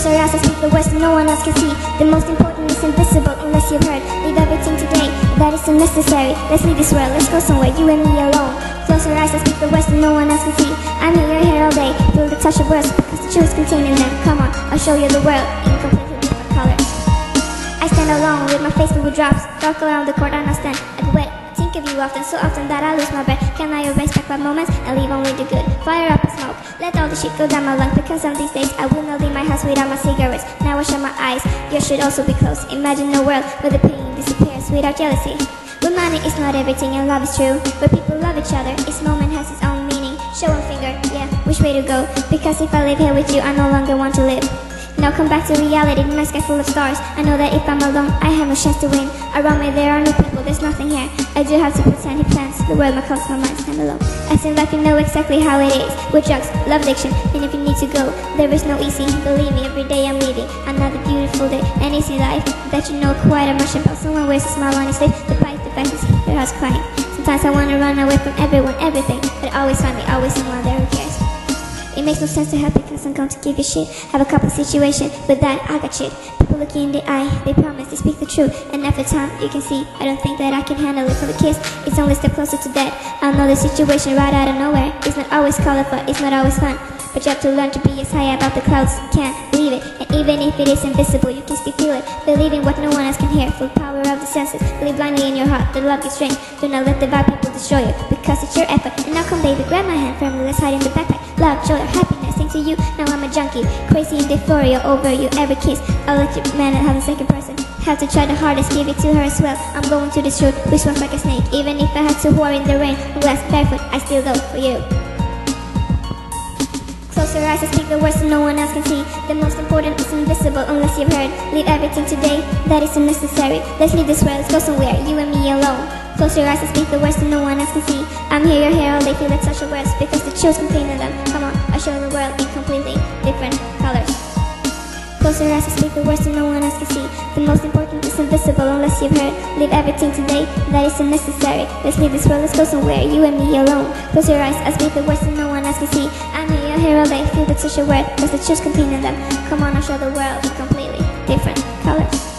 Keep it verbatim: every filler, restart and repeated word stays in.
Close your eyes, I speak the words that no one else can see. The most important is invisible unless you've heard. Leave everything today, that is unnecessary. Let's leave this world, let's go somewhere, you and me alone. Close your eyes, I speak the words that no one else can see. I'm here, you're here all day. Feel the touch of words because the truth contained in them. Come on, I'll show you the world in completely different colors. I stand alone with my face filled with drops. Dark around the court, I now stand like a wet. Think of you often, so often that I lose my breath. Can I erase back my moments and leave only the good? Fire up and smoke, let all the shit go down my lungs. Because on these days I will not leave my house without my cigarettes. Now I shut my eyes, yours should also be closed. Imagine a world where the pain disappears without jealousy. Where money is not everything and love is true. Where people love each other, each moment has its own meaning. Show one finger, yeah, which way to go? Because if I live here with you, I no longer want to live. Now come back to reality, the night sky full of stars. I know that if I'm alone, I have no chance to win. Around me there are no people, there's nothing here. I do have to put tiny plans, the world might close my mind, stand alone. I seem like you know exactly how it is. With drugs, love addiction, and if you need to go, there is no easy. Believe me, every day I'm leaving another beautiful day, an easy life that you know quite a much about. Someone wears a smile on his face, the pipe, the faces, their hearts crying. Sometimes I wanna run away from everyone, everything, but always find me, always someone there who cares. It makes no sense to help because I'm going to give you shit. Have a couple situation, but that I got shit. People look you in the eye, they promise, they speak the truth. And after time, you can see, I don't think that I can handle it. For the kiss, it's only a step closer to that. I know the situation right out of nowhere. It's not always colorful, it's not always fun. But you have to learn to be as high above the clouds. Can't believe it, and even if it is invisible, you can still feel it. Believe in what no one else can hear, full power of the senses. Believe blindly in your heart, the love is strength. Do not let the bad people destroy you, because it's your effort. And now come baby, grab my hand firmly, let's hide in the backpack. Love, joy, happiness, sing to you. Now I'm a junkie, crazy in euphoria over you. Every kiss, I'll let you man and have a second person. Have to try the hardest, give it to her as well. I'm going to this road, which swims like a snake. Even if I had to war in the rain, glass barefoot, I still go for you. Close your eyes, I speak the words that no one else can see. The most important is invisible unless you've heard. Leave everything today, that is unnecessary. Let's leave this world, let's go somewhere, you and me alone. Close your eyes, I speak the words that no one else can see. I'm here, you're here, all they feel that such a words because the truth contained in them. Come on, I'll show the world in completely different colors. Close your eyes, I speak the words that no one else can see. The most important is invisible unless you've heard. Leave everything today, that is unnecessary. Let's leave this world, let's go somewhere, you and me alone. Close your eyes, I speak the words that no one else can see. I'm here, you're here, all day, feel that such a word because the truth contained in them. Come on, I'll show the world in completely different colors.